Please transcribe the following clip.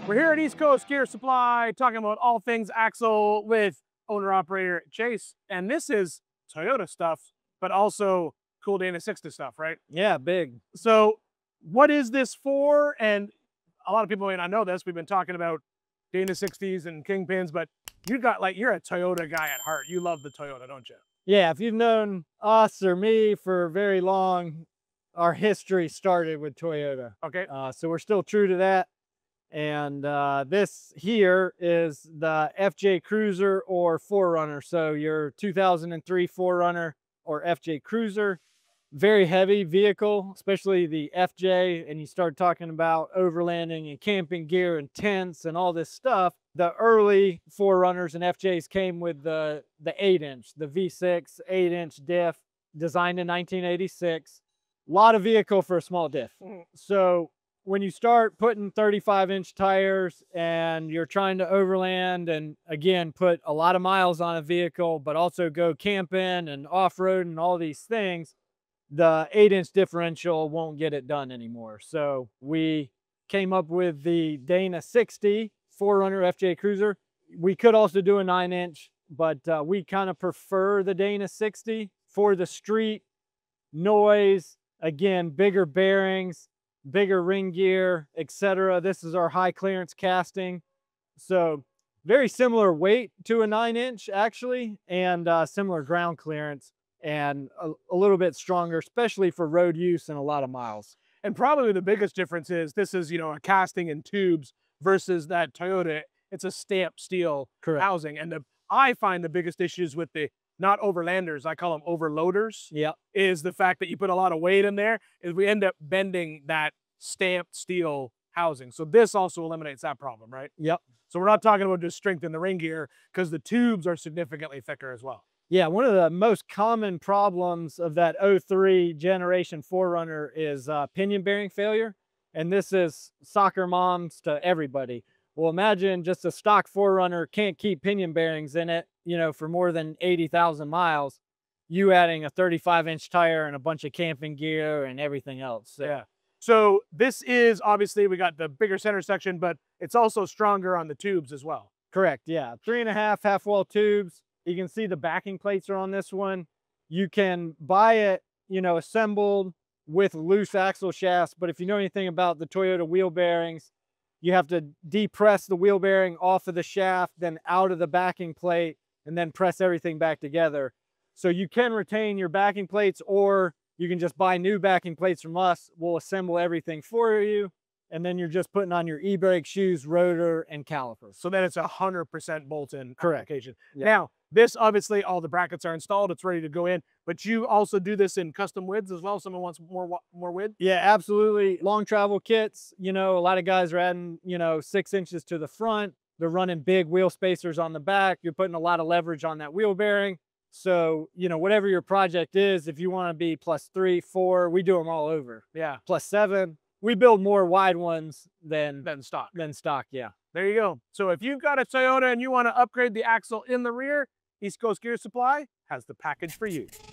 We're here at East Coast Gear Supply talking about all things axle with owner-operator Chase. And this is Toyota stuff, but also cool Dana 60 stuff, right? Yeah, big. So what is this for? And a lot of people may not know this. We've been talking about Dana 60s and Kingpins, but you're a Toyota guy at heart. You love the Toyota, don't you? Yeah, if you've known us or me for very long, our history started with Toyota. Okay. So we're still true to that. And this here is the FJ Cruiser or 4Runner. So your 2003 4Runner or FJ Cruiser, very heavy vehicle, especially the FJ. And you start talking about overlanding and camping gear and tents and all this stuff. The early 4Runners and FJs came with the 8-inch, the V6 8-inch diff, designed in 1986. A lot of vehicle for a small diff. So when you start putting 35-inch tires and you're trying to overland and again put a lot of miles on a vehicle, but also go camping and off-road and all these things, the 8-inch differential won't get it done anymore. So we came up with the Dana 60 4Runner FJ Cruiser. We could also do a 9-inch, but we kind of prefer the Dana 60 for the street noise. Again, bigger bearings, bigger ring gear, etc. This is our high clearance casting. So very similar weight to a 9-inch actually, and similar ground clearance, and a little bit stronger, especially for road use and a lot of miles. And probably the biggest difference is this is, a casting in tubes versus that Toyota. It's a stamped steel housing. And I find the biggest issues with the, not overlanders, I call them overloaders. Yeah. Is the fact that you put a lot of weight in there, is we end up bending that stamped steel housing. So this also eliminates that problem, right? Yep. So we're not talking about just strength in the ring gear, because the tubes are significantly thicker as well. Yeah, one of the most common problems of that 03 generation 4Runner is pinion bearing failure. And this is soccer moms to everybody. Well, imagine just a stock 4Runner can't keep pinion bearings in it, for more than 80,000 miles. You adding a 35-inch tire and a bunch of camping gear and everything else. So. Yeah. So this is, obviously, we got the bigger center section, but it's also stronger on the tubes as well. Correct, yeah. 3.5 half-wall tubes. You can see the backing plates are on this one. You can buy it, assembled with loose axle shafts, but if you know anything about the Toyota wheel bearings, you have to depress the wheel bearing off of the shaft, then out of the backing plate, and then press everything back together. So you can retain your backing plates, or you can just buy new backing plates from us. We'll assemble everything for you, and then you're just putting on your e-brake shoes, rotor, and calipers. So then it's 100% bolt-in application. Yep. Now, this, obviously, all the brackets are installed. It's ready to go in. But you also do this in custom widths as well? Someone wants more width? Yeah, absolutely. Long travel kits, a lot of guys are adding, 6 inches to the front. They're running big wheel spacers on the back. You're putting a lot of leverage on that wheel bearing. So, whatever your project is, if you want to be +3, 4, we do them all over. Yeah. +7. We build more wide ones than stock. Yeah. There you go. So if you've got a Toyota and you want to upgrade the axle in the rear, East Coast Gear Supply has the package for you.